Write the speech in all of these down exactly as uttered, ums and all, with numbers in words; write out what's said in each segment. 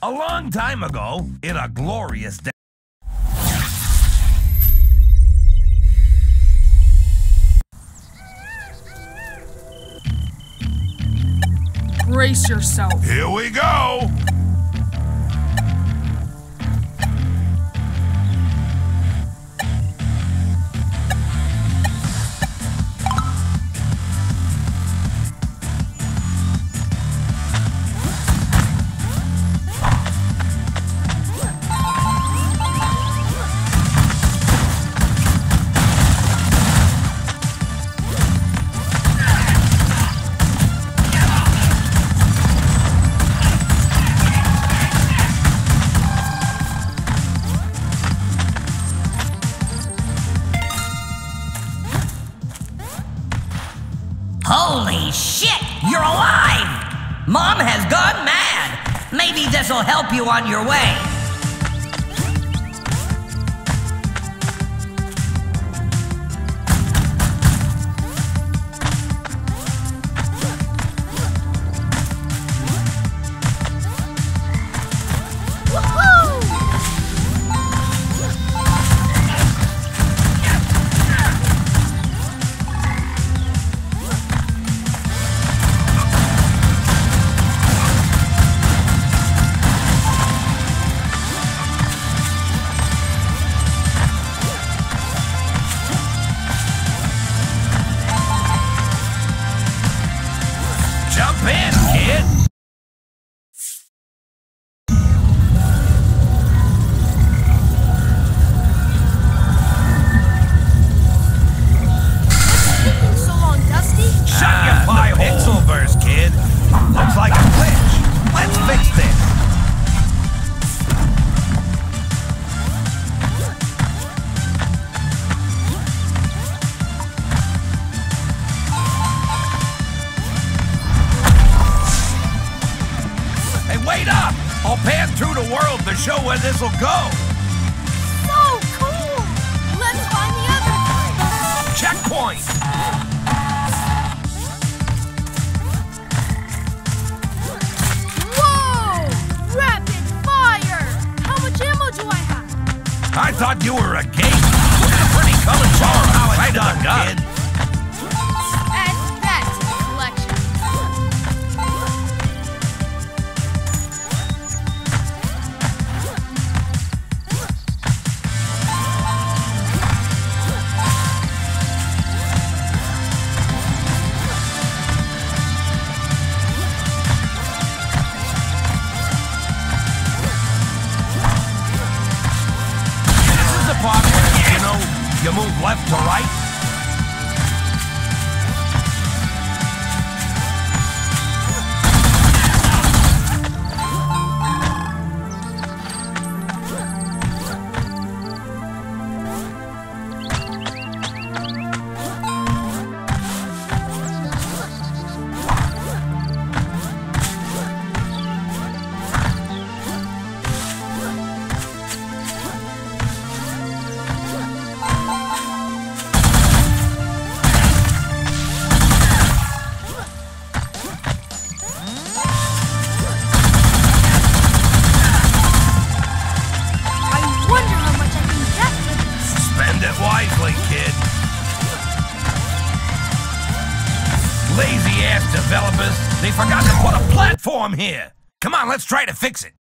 A long time ago, in a glorious day. Brace yourself. Here we go! Holy shit! You're alive! Mom has gone mad! Maybe this'll help you on your way. Jump in, kid! What's taking so long, Dusty? Shut your pie hole! Pixel verse, kid! Looks like a glitch! Let's fix this! Wait up! I'll pan through the world to show where this'll go! So cool! Let's find the other three! Checkpoint! Whoa! Rapid fire! How much ammo do I have? I thought you were a gamer. You're pretty colorful. How I done, kid. Add that to the collection. You know, you move left to right. Wisely, kid. Lazy-ass developers. They forgot to put a platform here. Come on, let's try to fix it.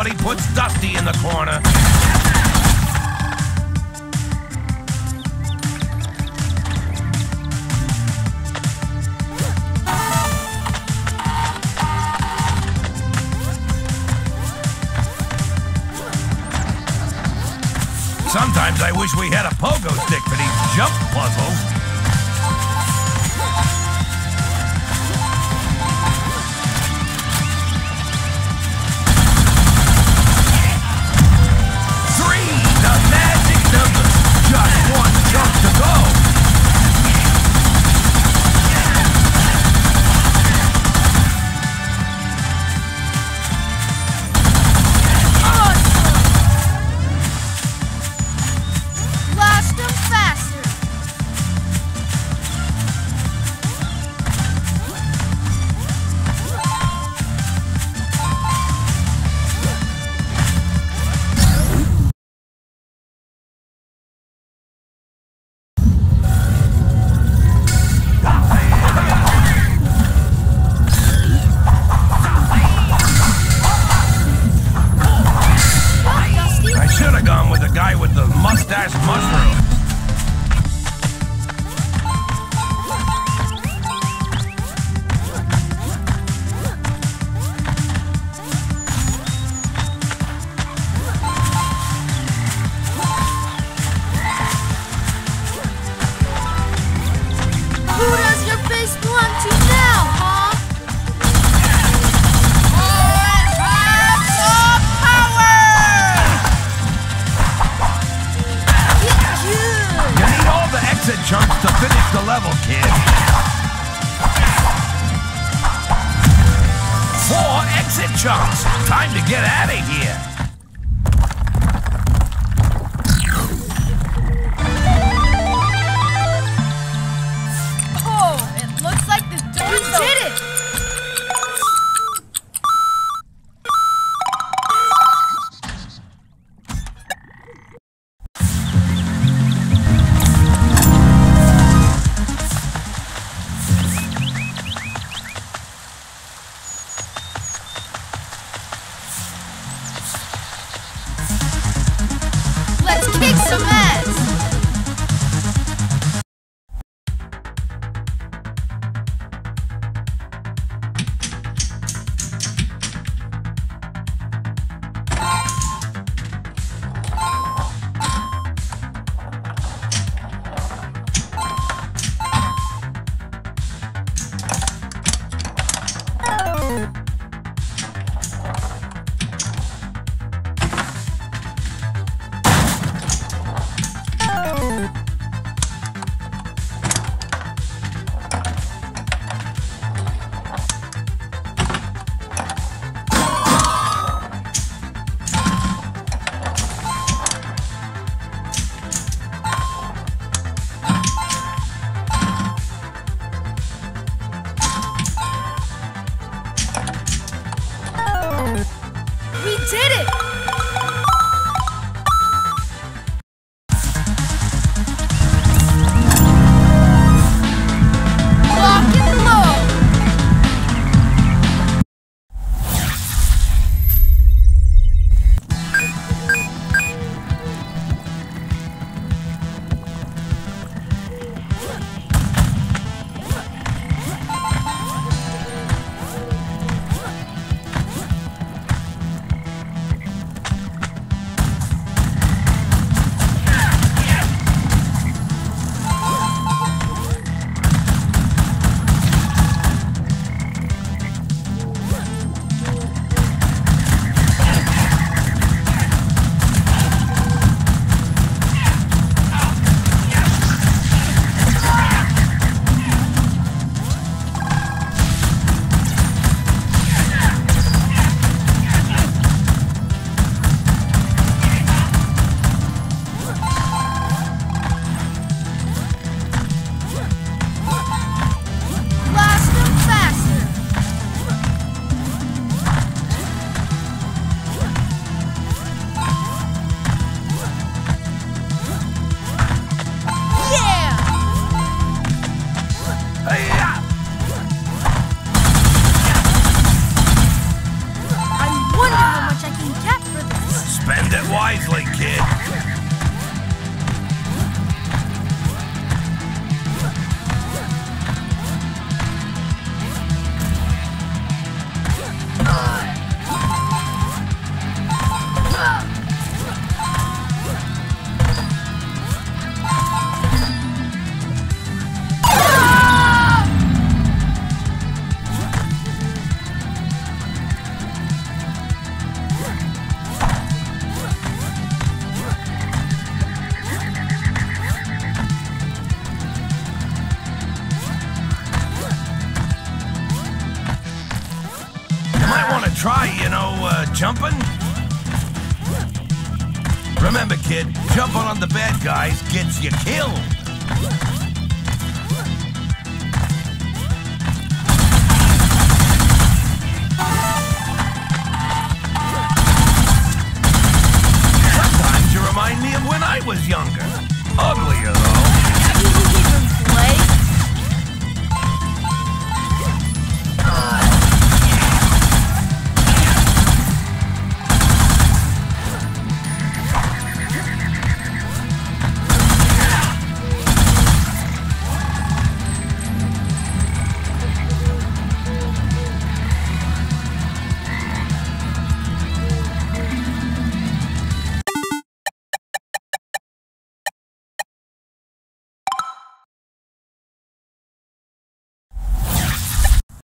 Somebody puts Dusty in the corner. Sometimes I wish we had a pogo stick for these jump puzzles. Three, the magic number. Just one jump to go. Chunks to finish the level, kid. Four exit chunks. Time to get out of here. Oh, it looks like the dude did it. Kick some ass! wisely, kid. Try, you know, uh, jumping? Remember, kid, jumping on the bad guys gets you killed. Sometimes you remind me of when I was younger. Uglier, though.